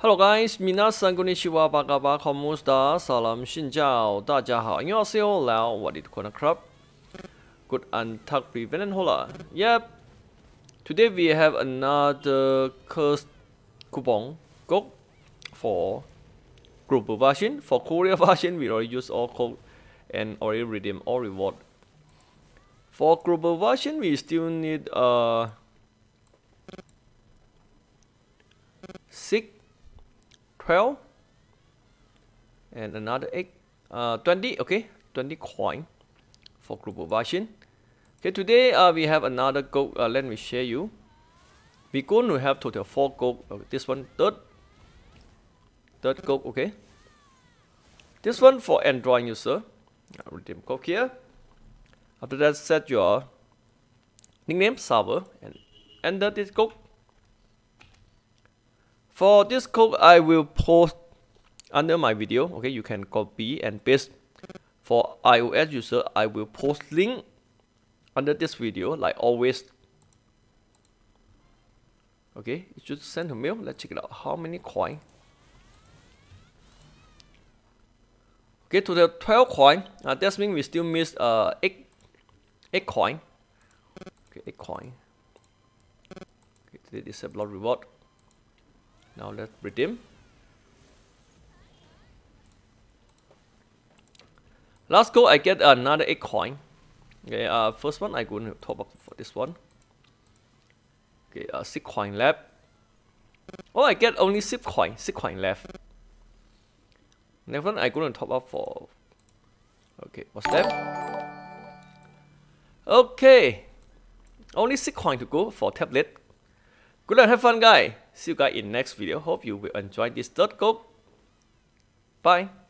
Hello guys, minasan konnichiwa, bagaba komusta, salam xin chào, 大家好, 안녕하세요, lao, wadit kona krab. Good and tak prevent hola. Yep. Today we have another curse coupon code for global version. For Korea version, we already use all code and already redeem all reward. For global version, we still need 6, 12, and another 8, 20. Okay, 20 coin for global version. Okay, today we have another gold. Let me share you. We're going to have total 4 gold. This one third gold. Okay, this one for Android user. Redeem code here. After that, set your nickname server and enter this code. For this code, I will post under my video. Okay, you can copy and paste. For iOS user, I will post link under this video like always. Okay, it should send a mail. Let's check it out. How many coin? Okay, to the 12 coin. That means we still miss 8 coin. Okay, 8 coin. Okay, disable reward. Now let's redeem. Last go, I get another 8 coin. Okay, first one I going to top up for this one. Okay, 6 coin left. Oh, I get only 6 coin left. Next one I going to top up for. Okay, what's that? Okay, only 6 coin to go for tablet. Good luck, have fun, guys. See you guys in next video. Hope you will enjoy this third code. Bye.